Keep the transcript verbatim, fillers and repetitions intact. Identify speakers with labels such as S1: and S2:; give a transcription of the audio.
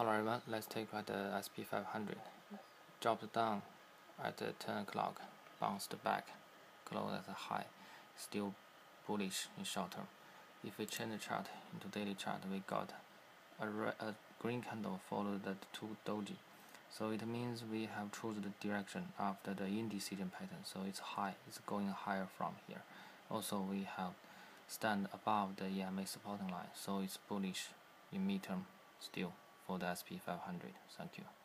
S1: Hello everyone, let's take out the S P five hundred. Dropped down at the ten o'clock, bounced back, closed at the high, still bullish in short term. If we change the chart into daily chart, we got a, red, a green candle followed the two doji. So it means we have chosen the direction after the indecision pattern, so it's high, it's going higher from here. Also we have stand above the E M A supporting line, so it's bullish in midterm still for the S P five hundred. Thank you.